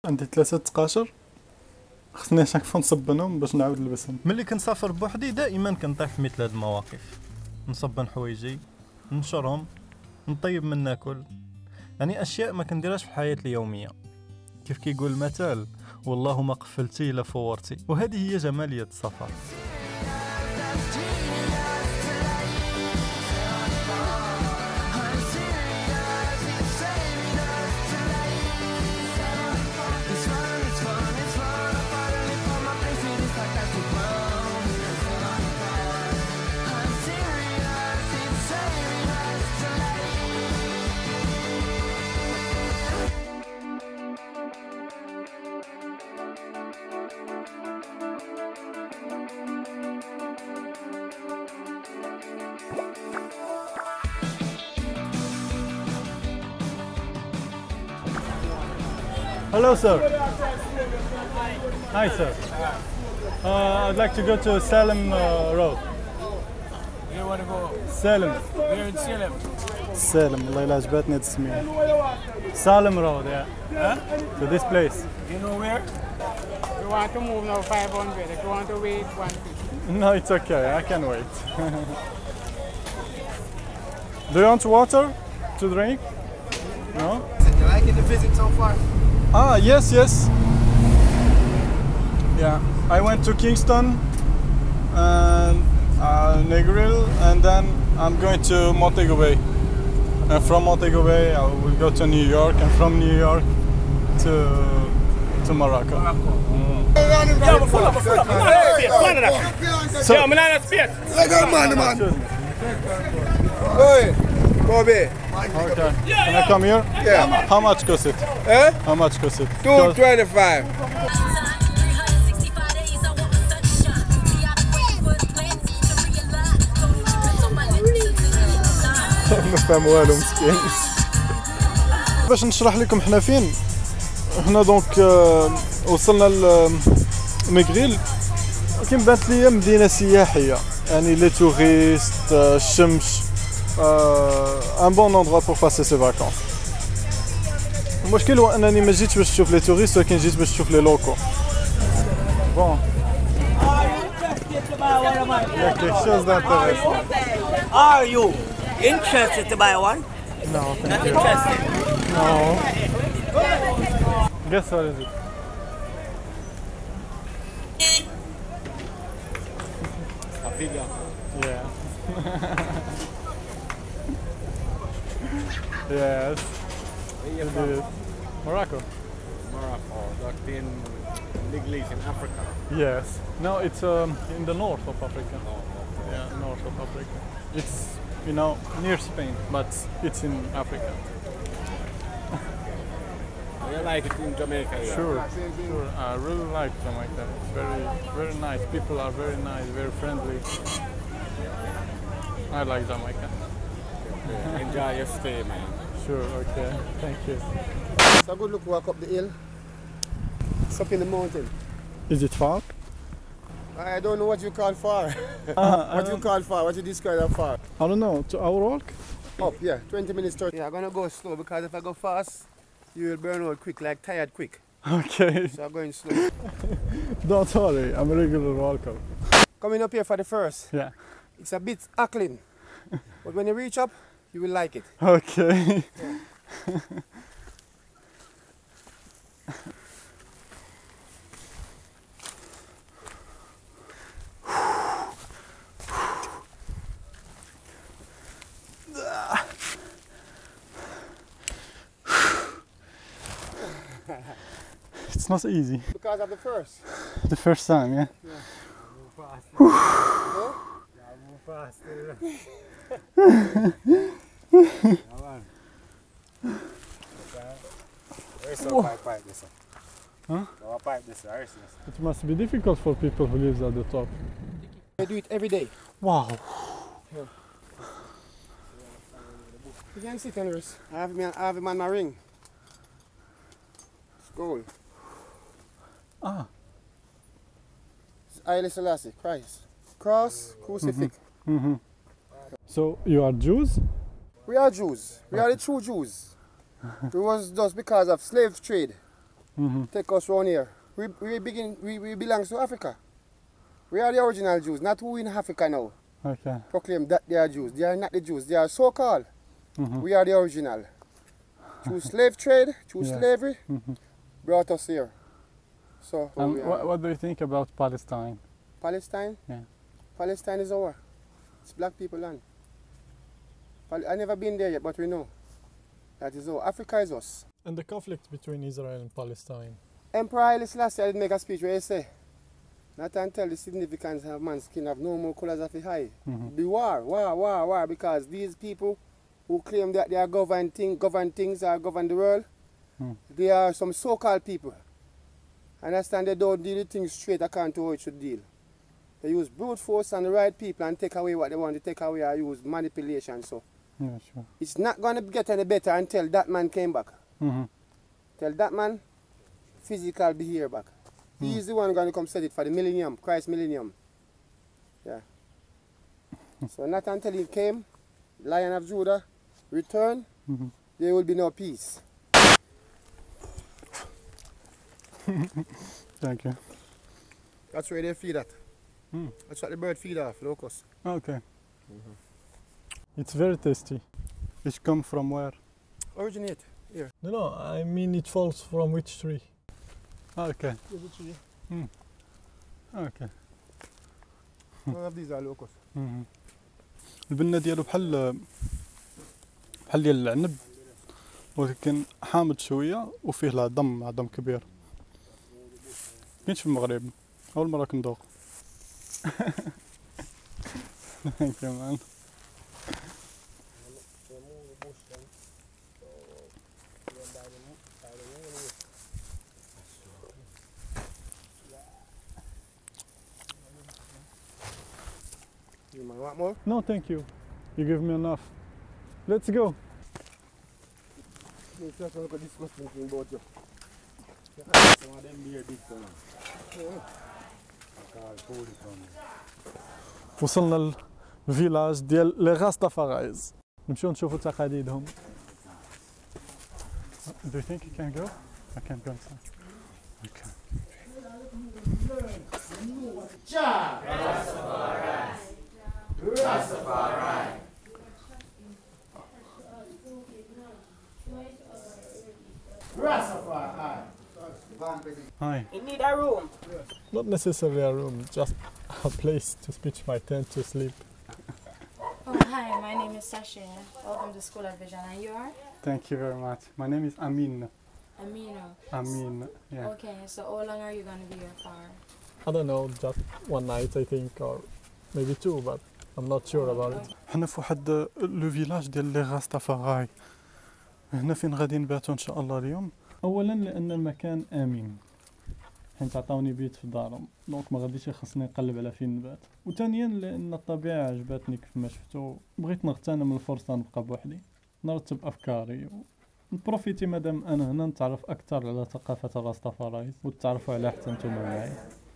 عندي 3 تقاشر خصني شاك فوا نصبنهم باش نعاود نلبسهم. ملي كنسافر بوحدي دائما كنطيح في مثل هاد المواقف، نصبن حوايجي ننشرهم نطيب من ناكل، يعني اشياء ما كنديرهاش في الحياه اليوميه. كيف كيقول المثل والله ما قفلتي الا فورتي، وهذه هي جماليه السفر. Hello, sir. Hi, sir. I'd like to go to Salem Road. You want to go? Salem. We're in Salem. Salem. والله إلا عجبتني هاد التسمية. Salem Road, yeah. Huh? To this place. You know where? You want to move now 500. If you want to wait 150. No, it's okay. I can wait. Do you want water to drink? No? You liking the visit so far? Ah, yes, yes. Yeah, I went to Kingston and Negril, and then I'm going to Montego Bay. And from Montego Bay, I will go to New York, and from New York to Morocco. So, Oi, Bobby. okay. Can I come here? Yeah. How much cost it? Eh? How much cost it? 225. نفهم والو مسكين. باش نشرح لكم حنا فين. حنا دونك وصلنا لميغريل. كيما بانت ليا مدينه سياحيه، يعني لي توريست، الشمس، ان بون اندروا بور باسي سي فاكونس. المشكل هو انني ما جيتش باش نشوف لي توريست، ولكن جيت باش نشوف لي لوكو. بون يا quelque chose d'intéressant. Are you interested to buy one? No, Not thank you. interested. No. Guess what is it? Yeah. Yes. Where you It from? is. Morocco. Morocco. That's in Middle East, in Africa. Yes. No, it's in the north of Africa. Yeah, north of Africa. It's, you know, near Spain, but it's in Africa. You like it in Jamaica? Yeah? Sure, sure. I really like Jamaica. It's very, very nice. People are very nice, very friendly. I like Jamaica. Yeah. Enjoy your stay, man. Sure, okay. Thank you. It's a good look walk up the hill. It's up in the mountain. Is it far? I don't know what you call far. What you call far? What you describe as far? I don't know. To our work? Up, yeah. 20 minutes, 30. Yeah, I'm gonna go slow because if I go fast, you will burn out quick, like tired quick. Okay. So I'm going slow. Don't worry. I'm a regular walker. Coming up here for the first. Yeah. It's a bit hackling. But when you reach up, you will like it. Okay. It's not easy. Because of the first. The first time, yeah? Huh? It must be difficult for people who live at the top. I do it every day. Wow. You can sit and rest. I have him on my ring. It's gold. Ah. It's Haile Selassie, Christ. Cross, crucifix. Mm-hmm. So you are Jews? We are Jews. We are the true Jews. It was just because of slave trade. take us round here. We belong to Africa. We are the original Jews, not who in Africa now. Okay. Proclaim that they are Jews. They are not the Jews. They are so-called. We are the original. Through slave trade, through slavery, brought us here. So What do you think about Palestine? Palestine? Yeah. Palestine is our. It's black people land. I've never been there yet, but we know. That is all. Africa is us. And the conflict between Israel and Palestine? Emperor Haile Selassie did make a speech where he say, not until the significance of man's skin have no more colours of the eye. The war, because these people who claim that they are govern things or govern the world, they are some so-called people. Understand, they don't deal with things straight according to how it should deal. They use brute force on the right people and take away what they want to take away or use manipulation. So Yeah, sure. it's not going to get any better until that man came back. Tell that man physical be here back. He's the one going to come set it for the millennium, Christ millennium. Yeah. So not until he came, Lion of Judah, return, there will be no peace. Thank you. That's where they feed at. That's what the bird feed off, locust. Okay. It's very tasty. It come from where? Originate here. No, I mean it falls from which tree? Okay. Okay. None of these are locust. البنة ديالو بحال ديال العنب، ولكن حامض شوية وفيه عظم كبير. كاينش في المغرب، أول مرة كندوق. Thank you, man. You might want more? No, thank you. You give me enough. Let's go. You just look at disgusting thing about you. Some of them beer big one. وصلنا للفيلاج ديال لي غاستافارايز، نمشيو نشوفوا تقاليدهم. Do you think you can go? I can't go inside. Okay. Hi. You need a room. Not necessarily a room, just a place to pitch my tent to sleep. Oh, hi, my name is Sasha. Welcome to School of Vision. And you are? Thank you very much. My name is Amin. Amino. Amin, yeah. Okay, so how long are you going to be here for? I don't know, just one night I think, or maybe two, but I'm not sure about it. حنا في واحد لو فيلاج ديال لي غاستافاراي. هنا فين غادي نباتوا ان شاء الله اليوم. اولا لان المكان امن، حيت عطاوني بيت في دارهم، دونك ما غاديش يخصني نقلب على فين نبات. وثانيا لان الطبيعه عجبتني كيف ما شفتوا، بغيت نغتنم الفرصه نبقى بوحدي، نرتب افكاري نبروفيتي مادام انا هنا نتعرف اكثر على ثقافه الراستافارايز وتعرفوا عليها حتى نتوما معايا.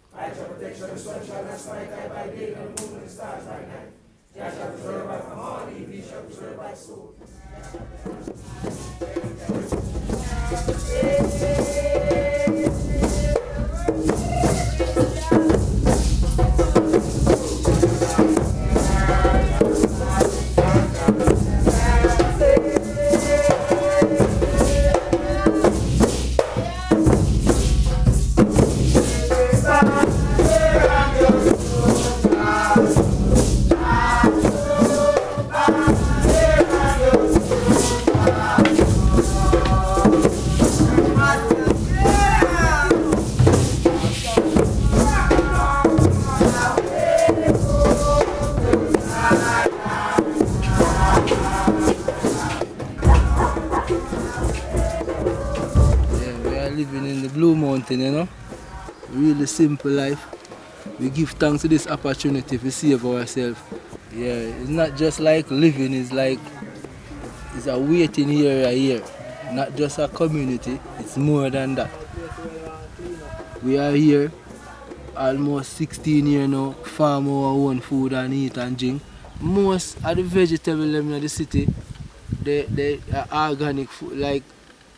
Living in the Blue Mountain, you know, really simple life. We give thanks to this opportunity to save ourselves. Yeah, it's not just like living, it's a waiting here, not just a community, it's more than that. We are here almost 16 years now, farm our own food and eat and drink. Most of the vegetables in the city, they are organic food, like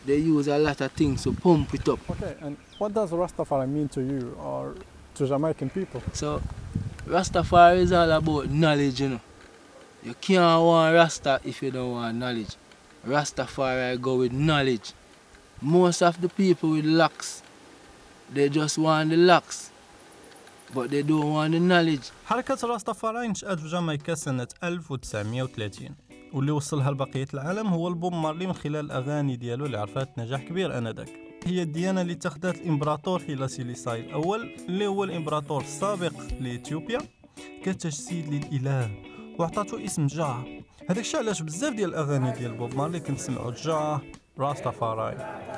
they use a lot of things to pump it up. Okay, and what does Rastafari mean to you or to Jamaican people? So Rastafari is all about knowledge, you know. You can't want Rasta if you don't want knowledge. Rastafari go with knowledge. Most of the people with locks, they just want the locks, but they don't want the knowledge. حركة راستافاراي نشأت في جامايكا سنة 1930 واللي وصلها لبقية العالم هو البوب مارلي من خلال الأغاني ديالو اللي عرفت نجاح كبير آنذاك. هي الديانة اللي اتخذت الإمبراطور هيلا سيليساي الأول اللي هو الإمبراطور السابق لإثيوبيا كتجسيد للإله وعطاتو اسم جاه. هذاك الشيء علاش بزاف ديال الأغاني ديال بوب مارلي كنسمعو جاه راستافاراي.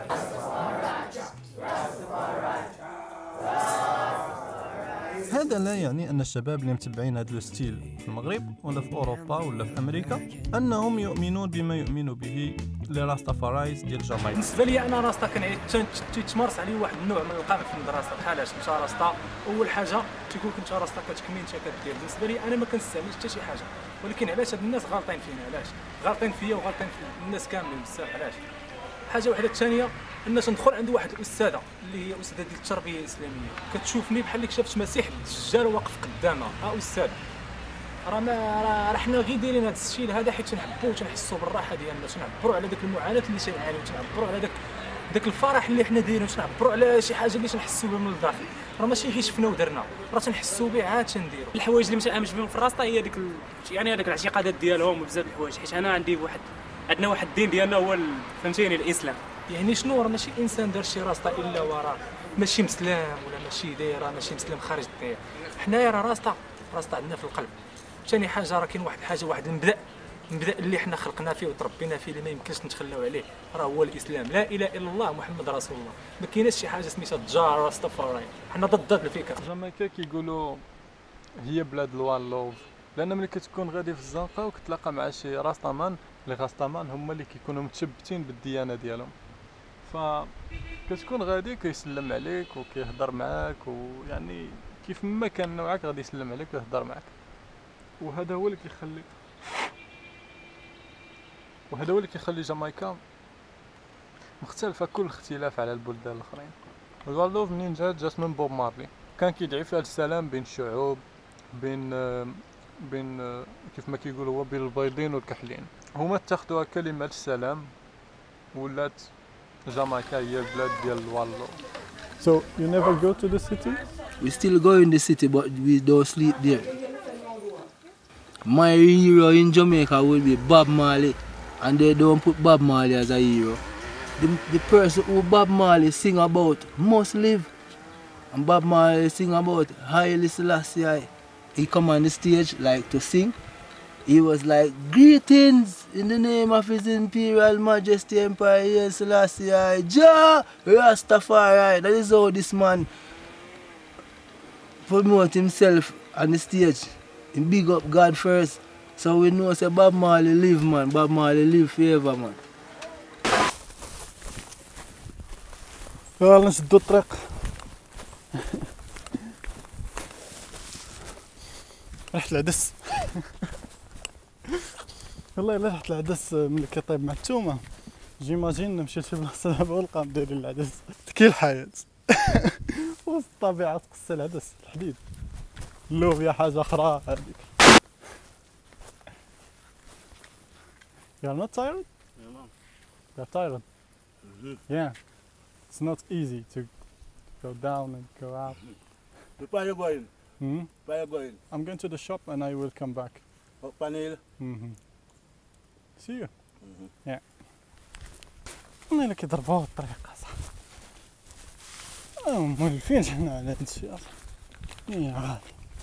هذا لا يعني أن الشباب اللي متبعين هذا الستيل في المغرب ولا في أوروبا ولا في أمريكا أنهم يؤمنون بما يؤمن به لراستافارايز ديال جامايكا. بالنسبة لي أنا راستا تيتمارس عليه واحد النوع من القمع في المدرسة بحالاش كنت راستا أول حاجة تيكون كنت راستا كتكمل أنت كدير. بالنسبة لي أنا ما كنستعملش حتى شي حاجة، ولكن علاش هاد الناس غالطين فينا؟ علاش غالطين فيا وغالطين في الناس كاملين بزاف؟ علاش؟ حاجة واحدة الثانية الناس ندخل عند واحد الأستاذة اللي هي أستاذة ديال التربية الإسلامية كتشوفني بحال اللي شافت مسيح الدجال واقف قدامها. أستاذ راه حنا غير دايرين هذا الشيء هذا حيت تنحبوا وتنحسوا بالراحة ديالنا، تنعبروا على داك المعاناة اللي تنعانيو، تنعبروا على داك الفرح اللي حنا دايرين، تنعبروا على شي حاجة اللي تنحسوا بها من الداخل. راه ماشي غير شفنا ودرنا، راه تنحسوا به عاد تنديروا. الحوايج اللي ما تنامنش بهم في الراسطه هي يعني هذاك الاعتقادات ديالهم وبزاف الحوايج، حيت انا عندنا واحد الدين ديالنا هو فهمتيني الاسلام. يعني شنو راه ماشي انسان دار شي راسطه الا وراه ماشي مسلم ولا ماشي دايره ماشي مسلم خارج الدايره. حنايا راه راسطه عندنا في القلب. ثاني حاجه راه كاين واحد المبدا اللي حنا خلقنا فيه وتربينا فيه اللي ما يمكنش نتخلاو عليه، راه هو الاسلام. لا اله الا الله محمد رسول الله. ما كايناش شي حاجه سميتها جار راستافاراي، حنا ضد الفكره. جامايكا كيقولوا هي بلاد الوان لوف، لان ملي كتكون غادي في الزنقه وكتلاقى مع شي راستامان، لي راستامان هما اللي كيكونوا متشبتين بالديانه ديالهم، فكتكون غادي كيسلم عليك وكيهضر معاك، ويعني كيف ما كان نوعك غادي يسلم عليك ويهضر معاك. وهذا هو اللي كيخلي جامايكا مختلفه كل اختلاف على البلدان الاخرين. الوان لوف منين جات من بوب مارلي، كان كيدعي فيها السلام بين الشعوب، بين كيف ما كيقولوا هو بين البيضين والكحلين. هما اتخذوها كلمه السلام ولات جامايكا هي البلاد ديال الوان لوف. So you never go to the city? We still go in the city, but we don't sleep there. My hero in Jamaica will be Bob Marley, and they don't put Bob Marley as a hero. The person who Bob Marley sing about must live, and Bob Marley sing about Haile Selassie. He come on the stage like to sing. He was like, greetings in the name of His Imperial Majesty Emperor Haile Selassie, Jah Rastafari. That is how this man promote himself on the stage. He big up God first. So we know say Bob Marley live, man. Bob Marley live forever, man. يلا نشدو الطريق. رحت العدس. والله الا رحت العدس ملي كيطيب مع الثومه جيماجين نمشي لشي بلاصه دابا ونلقاو دايرين العدس. تكي الحياه وسط الطبيعه تقص العدس الحديد اللوبيا حاجه اخرى هذيك. You're not tired? You're tired? Yeah. It's not easy to go down and go up. Where are you going? Where are you going? I'm going to the shop and I will come back. Panel? See you. Yeah. والله الا كيضربوها الطريق اصاحبي. مولفين حنا على هادشي اصاحبي. يا غالي.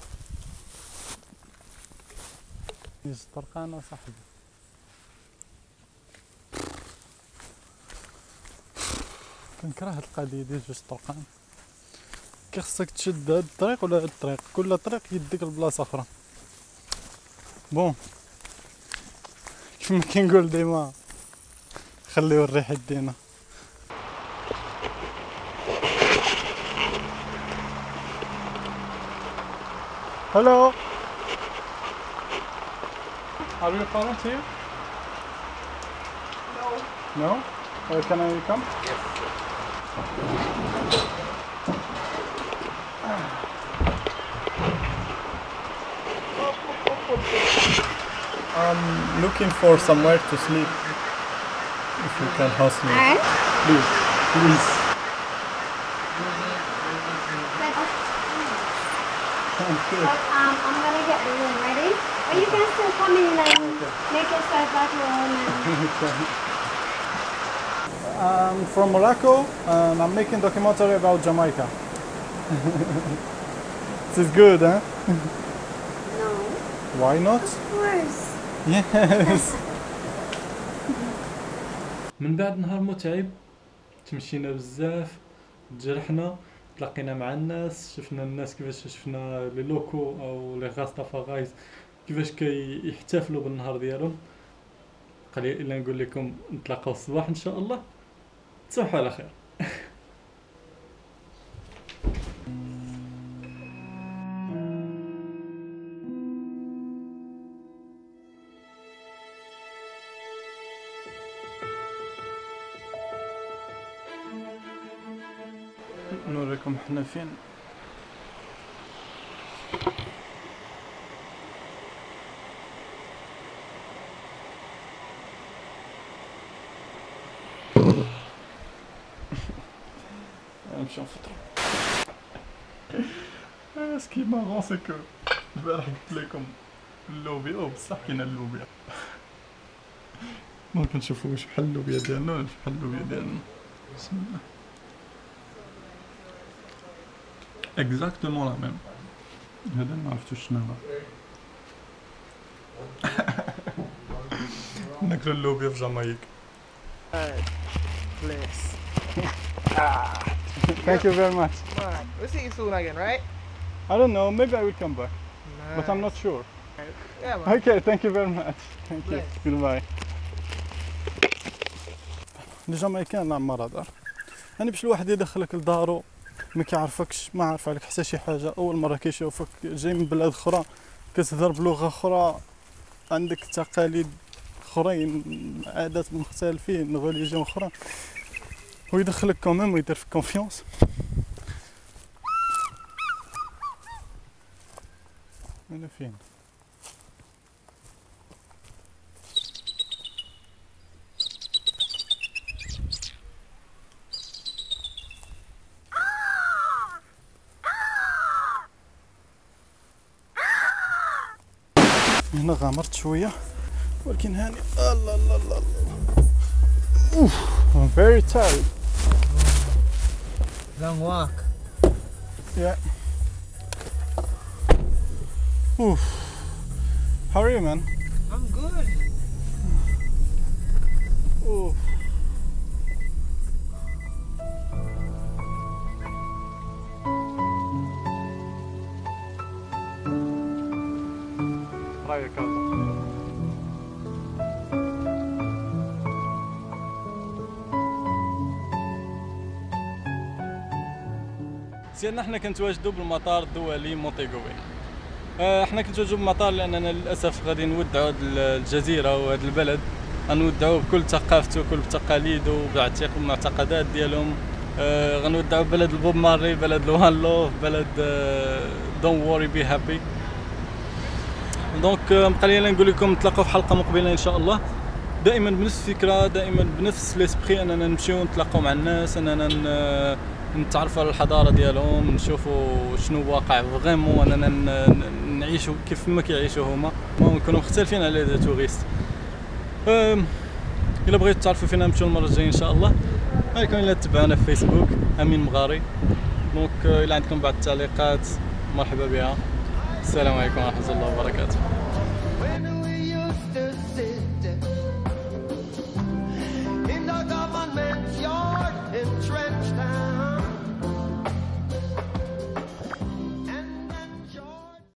يجي طرقان اصاحبي. كنكره هاد القضية ديال جوج طرقان. كيخصك تشد هاد الطريق ولا هاد الطريق، كل طريق يديك لبلاصة أخرى. بون كيما كنقول ديما خليو الريح يدينا. Hello. Are you a parent here? No. No? Can I come? Yes. I'm looking for somewhere to sleep. If you can host me. Please. Please. Thank you. I'm gonna get the room ready. But you can still come in and make yourself at home and I'm from Morocco and I'm making a documentary about Jamaica. This is good, huh? no. Why not? Of course. Yes. من بعد نهار متعب تمشينا بزاف، تجرحنا، تلاقينا مع الناس، شفنا الناس كيفاش شفنا لي لوكو او لي غاستافاغايز كيفاش كيحتفلوا بالنهار ديالهم. قليل الا نقول لكم نتلاقاو الصباح ان شاء الله. تصبحوا على خير. نوريكم حنا فين. نمشيو نفطرو. سكي مارون سي كو البارح قلت لكم اللوبيا بصح كاينه اللوبيا. ممكن نشوفو واش بحال اللوبيا ديالنا ولا بحال اللوبيا ديالنا. بسم الله. Exactement la même. هذا ما عرفتوش شنو هو. ناكلو اللوبيا في جامايك. Bless. Thank you very much. Alright, we'll see you soon again, right? I don't know, maybe I will come back. But I'm not sure. Yeah, man. Okay, thank you very much. Thank you. Goodbye. الجامايكان نعم رادار. يعني باش الواحد يدخلك لدارو ما كيعرفكش، ما عارف عليك حتى شي حاجه، اول مره كيشوفك جاي من بلاد اخرى كتهضر بلغه اخرى، عندك تقاليد اخرين، عادات مختلفين، ريليجيون اخرى، ويدخلك كوميم ويدير فيك كونفيونس. انا فين؟ هنا غامرت شويه ولكن هاني الله الله الله الله. اوف I'm very tired. Long walk. Yeah. Oof. How are you, man? I'm good. Oof. رايك هذا؟ سيرنا حنا كنتواجدوا بالمطار الدولي مونتيغوي. حنا كنتواجدوا بالمطار لاننا للاسف غادي نودعوا هذه الجزيره وهذا البلد، غنودعوه بكل ثقافته وكل تقاليده والمعتقدات ديالهم. غنودعوا بلد البوب ماري، بلد الوان لوف، بلد دون ووري بي هابي. دونك بقى لي نقول لكم نتلاقاو في حلقه مقبله ان شاء الله، دائما بنفس الفكره، دائما بنفس ليسبري، اننا نمشيو نتلاقاو مع الناس، اننا نتعرفوا على الحضاره ديالهم، نشوفوا شنو واقع فريمون، اننا نعيشوا كيف ما كيعيشوا هما، نكونوا مختلفين على لي توريست. الا بغيتوا تعرفوا فين نمشيو المره الجايه ان شاء الله، عليكم الا تتبعونا في فيسبوك امين مغاري. دونك الا عندكم بعض التعليقات مرحبا بها. السلام عليكم ورحمه الله وبركاته.